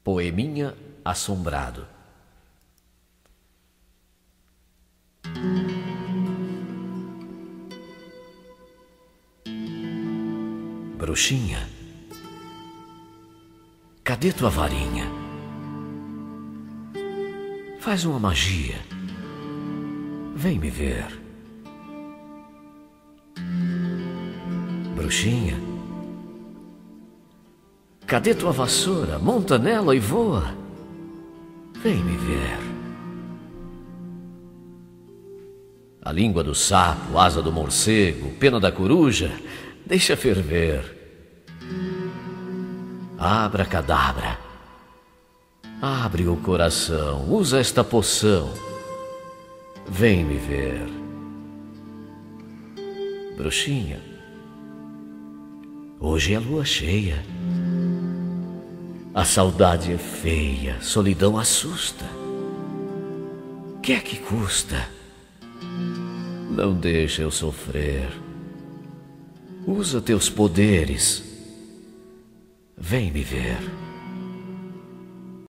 Poeminha Assombrado. Bruxinha, cadê tua varinha? Faz uma magia, vem me ver. Bruxinha, cadê tua vassoura? Monta nela e voa, vem me ver. A língua do sapo, asa do morcego, pena da coruja, deixa ferver. Abracadabra, abre o coração, usa esta poção, vem me ver. Bruxinha, hoje é lua cheia. A saudade é feia, solidão assusta. Que é que custa? Não deixa eu sofrer. Usa teus poderes, vem me ver.